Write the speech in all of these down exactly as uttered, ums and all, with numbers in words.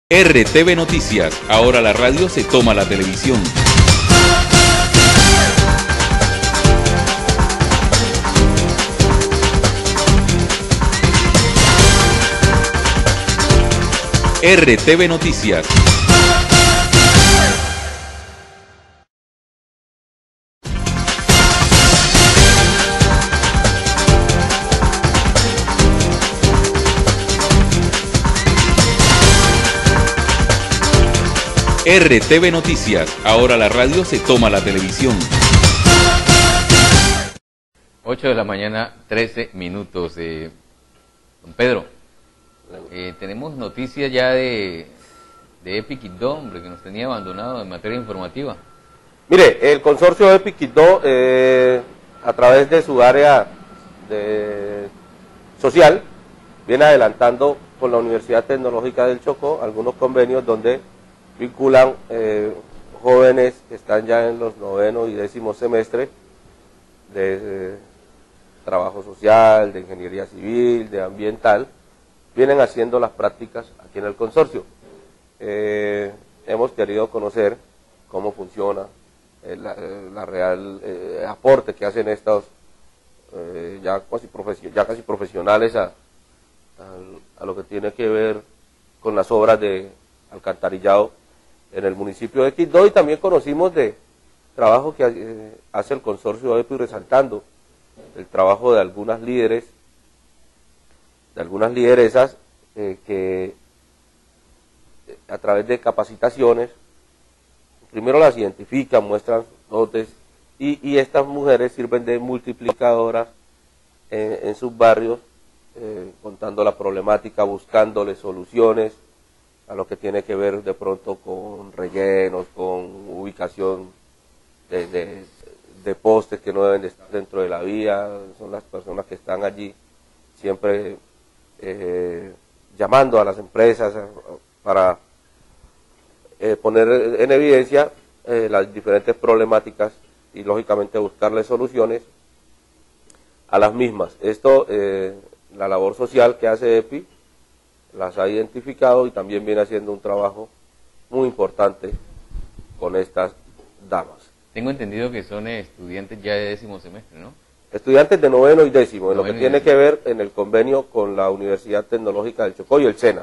R T V Noticias, ahora la radio se toma la televisión. R T V Noticias. R T V Noticias, ahora la radio se toma la televisión. ocho de la mañana, trece minutos. Eh, don Pedro, eh, tenemos noticias ya de, de Epi Quibdó, hombre, que nos tenía abandonado en materia informativa. Mire, el consorcio Epi Quibdó, eh, a través de su área de social, viene adelantando con la Universidad Tecnológica del Chocó algunos convenios donde vinculan eh, jóvenes que están ya en los noveno y décimo semestre de eh, trabajo social, de ingeniería civil, de ambiental, vienen haciendo las prácticas aquí en el consorcio. Eh, hemos querido conocer cómo funciona eh, la, eh, la real eh, aporte que hacen estos eh, ya, casi profesio, ya casi profesionales a, a, a lo que tiene que ver con las obras de alcantarillado en el municipio de Quibdó, y también conocimos de trabajo que eh, hace el consorcio Epi, resaltando el trabajo de algunas líderes, de algunas lideresas eh, que eh, a través de capacitaciones, primero las identifican, muestran dotes, y, y estas mujeres sirven de multiplicadoras en, en sus barrios, eh, contando la problemática, buscándole soluciones a lo que tiene que ver de pronto con rellenos, con ubicación de, de, de postes que no deben de estar dentro de la vía. Son las personas que están allí siempre eh, llamando a las empresas para eh, poner en evidencia eh, las diferentes problemáticas y lógicamente buscarle soluciones a las mismas. Esto, eh, la labor social que hace Epi, las ha identificado y también viene haciendo un trabajo muy importante con estas damas. Tengo entendido que son estudiantes ya de décimo semestre, ¿no? Estudiantes de noveno y décimo, en lo que tiene décimo. que ver en el convenio con la Universidad Tecnológica del Chocó y el SENA.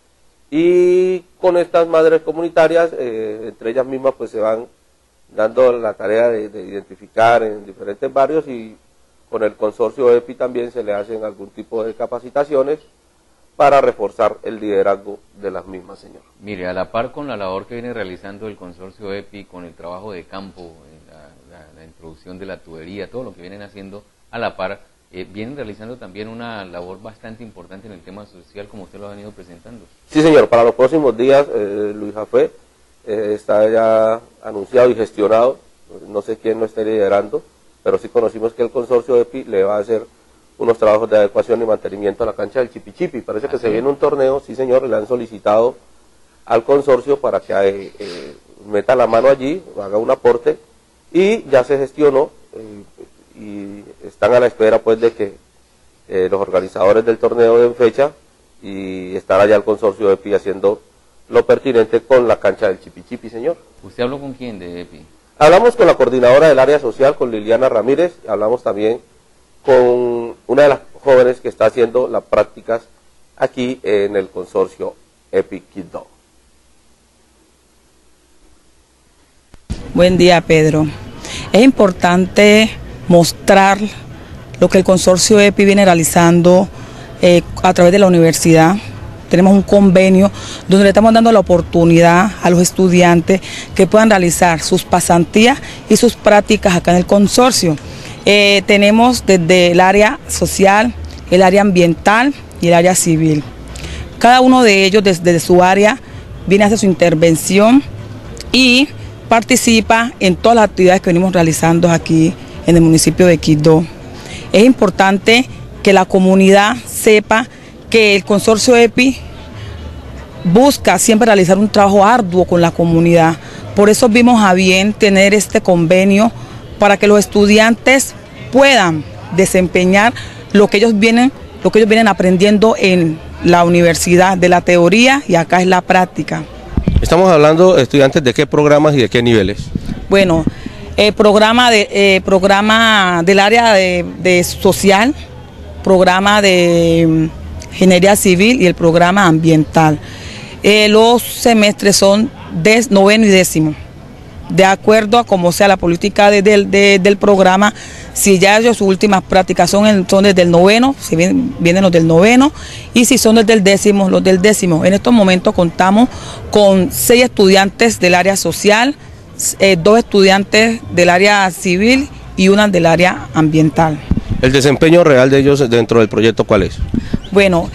Y con estas madres comunitarias, eh, entre ellas mismas pues se van dando la tarea de, de identificar en diferentes barrios, y con el consorcio Epi también se le hacen algún tipo de capacitaciones para reforzar el liderazgo de las mismas, señor. Mire, a la par con la labor que viene realizando el consorcio Epi, con el trabajo de campo, la, la, la introducción de la tubería, todo lo que vienen haciendo a la par, eh, vienen realizando también una labor bastante importante en el tema social, como usted lo ha venido presentando. Sí, señor, para los próximos días, eh, Luis Jafé, eh, está ya anunciado y gestionado, no sé quién lo esté liderando, pero sí conocimos que el consorcio Epi le va a hacer unos trabajos de adecuación y mantenimiento a la cancha del Chipi Chipi. Parece que se viene un torneo, sí señor, le han solicitado al consorcio para que eh, eh, meta la mano allí, haga un aporte, y ya se gestionó, eh, y están a la espera pues de que eh, los organizadores del torneo den fecha, y estará ya el consorcio Epi haciendo lo pertinente con la cancha del Chipi Chipi, señor. ¿Usted habló con quién de Epi? Hablamos con la coordinadora del área social, con Liliana Ramírez, hablamos también con una de las jóvenes que está haciendo las prácticas aquí en el consorcio Epi Quibdó. Buen día, Pedro. Es importante mostrar lo que el consorcio Epi viene realizando eh, a través de la universidad. Tenemos un convenio donde le estamos dando la oportunidad a los estudiantes que puedan realizar sus pasantías y sus prácticas acá en el consorcio. Eh, tenemos desde el área social, el área ambiental y el área civil. Cada uno de ellos desde, desde su área viene a hacer su intervención y participa en todas las actividades que venimos realizando aquí en el municipio de Quibdó. Es importante que la comunidad sepa que el consorcio Epi busca siempre realizar un trabajo arduo con la comunidad. Por eso vimos a bien tener este convenio para que los estudiantes puedan desempeñar lo que ellos vienen, lo que ellos vienen aprendiendo en, la universidad, de la teoría y acá es la práctica. Estamos hablando de estudiantes de qué programas y de qué niveles. Bueno, el programa, de, eh, programa del área de, de social, programa de ingeniería civil y el programa ambiental. Eh, los semestres son de noveno y décimo. De acuerdo a cómo sea la política de, de, de, del programa, si ya ellos sus últimas prácticas son, en, son desde el noveno, si vienen, vienen los del noveno, y si son desde el décimo, los del décimo. En estos momentos contamos con seis estudiantes del área social, eh, dos estudiantes del área civil y una del área ambiental. ¿El desempeño real de ellos dentro del proyecto cuál es? Bueno,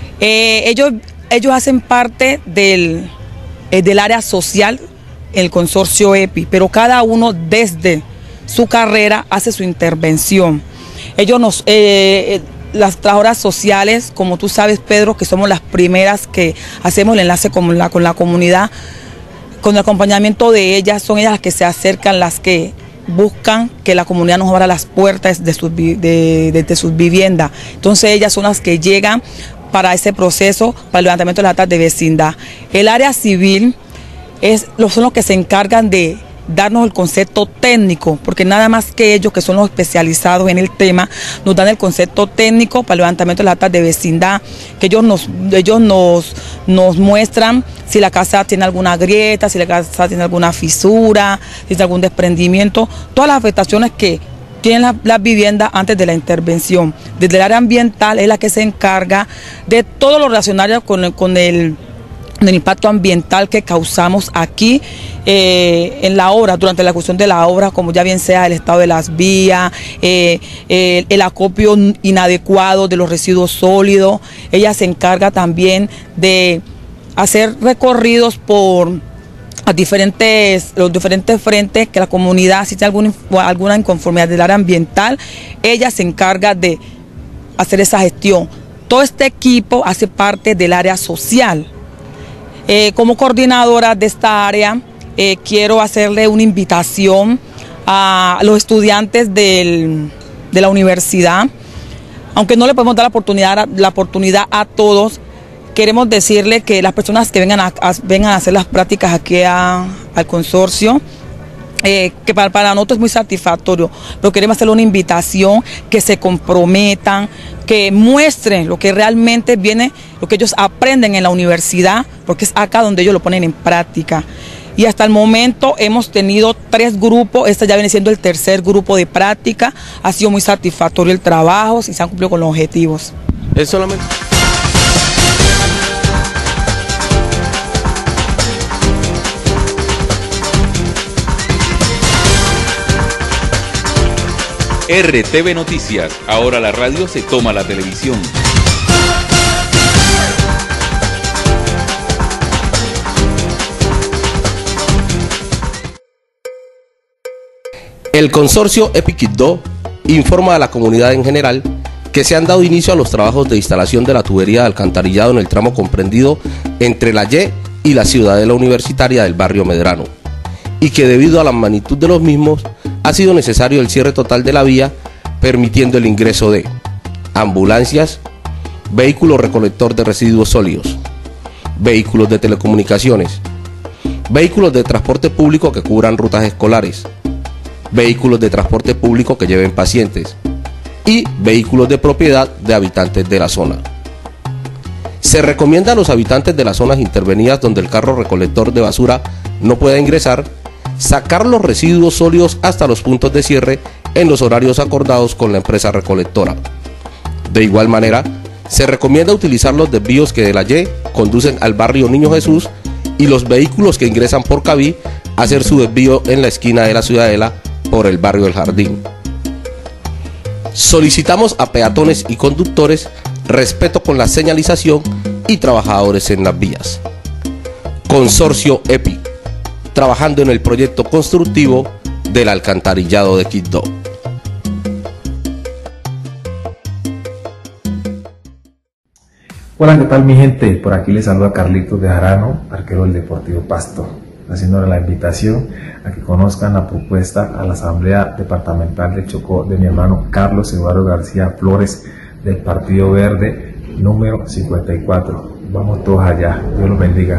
eh, ellos, ellos hacen parte del, eh, del área social, el consorcio E P I, pero cada uno desde su carrera hace su intervención. Ellos nos, eh, las trabajadoras sociales, como tú sabes, Pedro, que somos las primeras que hacemos el enlace con la, con la comunidad, con el acompañamiento de ellas, son ellas las que se acercan, las que buscan que la comunidad nos abra las puertas de sus, de, de, de sus viviendas. Entonces ellas son las que llegan para ese proceso, para el levantamiento de las actas de vecindad. El área civil Es, son los que se encargan de darnos el concepto técnico, porque nada más que ellos, que son los especializados en el tema, nos dan el concepto técnico para el levantamiento de las actas de vecindad, que ellos nos, ellos nos, nos muestran si la casa tiene alguna grieta, si la casa tiene alguna fisura, si tiene algún desprendimiento, todas las afectaciones que tienen las la viviendas antes de la intervención. Desde el área ambiental es la que se encarga de todo lo relacionado con el, con el del impacto ambiental que causamos aquí eh, en la obra, durante la ejecución de la obra, como ya bien sea el estado de las vías, eh, eh, el acopio inadecuado de los residuos sólidos. Ella se encarga también de hacer recorridos por a diferentes, los diferentes frentes que la comunidad, si tiene alguna, alguna inconformidad del área ambiental, ella se encarga de hacer esa gestión. Todo este equipo hace parte del área social. Eh, como coordinadora de esta área, eh, quiero hacerle una invitación a los estudiantes del, de la universidad. Aunque no le podemos dar la oportunidad, la oportunidad a todos, queremos decirle que las personas que vengan a, a, vengan a hacer las prácticas aquí a, al consorcio, Eh, que para, para nosotros es muy satisfactorio, pero queremos hacerle una invitación, que se comprometan, que muestren lo que realmente viene, lo que ellos aprenden en la universidad, porque es acá donde ellos lo ponen en práctica. Y hasta el momento hemos tenido tres grupos, este ya viene siendo el tercer grupo de práctica, ha sido muy satisfactorio el trabajo y se han cumplido con los objetivos. Es solamente... R T V Noticias, ahora la radio se toma la televisión. El consorcio E P I Quibdó informa a la comunidad en general que se han dado inicio a los trabajos de instalación de la tubería de alcantarillado en el tramo comprendido entre la Y y la Ciudadela Universitaria del barrio Medrano, y que debido a la magnitud de los mismos ha sido necesario el cierre total de la vía, permitiendo el ingreso de ambulancias, vehículos recolector de residuos sólidos, vehículos de telecomunicaciones, vehículos de transporte público que cubran rutas escolares, vehículos de transporte público que lleven pacientes y vehículos de propiedad de habitantes de la zona. Se recomienda a los habitantes de las zonas intervenidas donde el carro recolector de basura no pueda ingresar, sacar los residuos sólidos hasta los puntos de cierre en los horarios acordados con la empresa recolectora. De igual manera, se recomienda utilizar los desvíos que de la Y conducen al barrio Niño Jesús y los vehículos que ingresan por Cabí hacer su desvío en la esquina de la Ciudadela por el barrio del Jardín. Solicitamos a peatones y conductores respeto con la señalización y trabajadores en las vías. Consorcio E P I, trabajando en el proyecto constructivo del alcantarillado de Quibdó. Hola, ¿qué tal mi gente? Por aquí les saluda Carlitos de Jarano, arquero del Deportivo Pasto, haciéndole la invitación a que conozcan la propuesta a la Asamblea Departamental de Chocó de mi hermano Carlos Eduardo García Flores del Partido Verde número cincuenta y cuatro. Vamos todos allá. Dios los bendiga.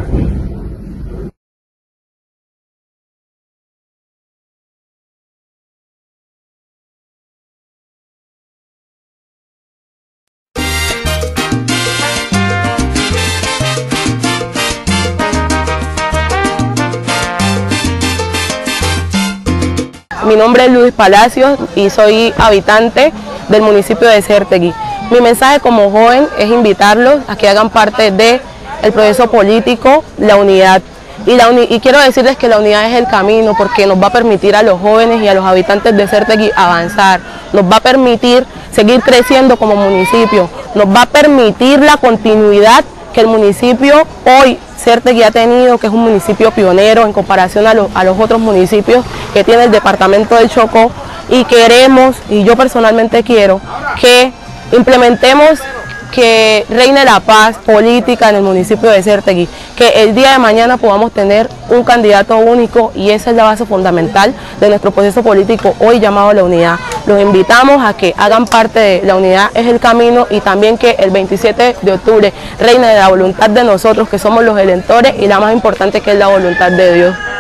Mi nombre es Luis Palacios y soy habitante del municipio de Cértegui. Mi mensaje como joven es invitarlos a que hagan parte del proceso político, la unidad. Y, la uni y quiero decirles que la unidad es el camino, porque nos va a permitir a los jóvenes y a los habitantes de Cértegui avanzar, nos va a permitir seguir creciendo como municipio, nos va a permitir la continuidad que el municipio hoy Cértegui ha tenido, que es un municipio pionero en comparación a, lo, a los otros municipios que tiene el departamento del Chocó, y queremos, y yo personalmente quiero, que implementemos que reine la paz política en el municipio de Cértegui, que el día de mañana podamos tener un candidato único, y esa es la base fundamental de nuestro proceso político hoy llamado la unidad. Los invitamos a que hagan parte de la unidad, es el camino, y también que el veintisiete de octubre reine la voluntad de nosotros, que somos los electores, y la más importante, que es la voluntad de Dios.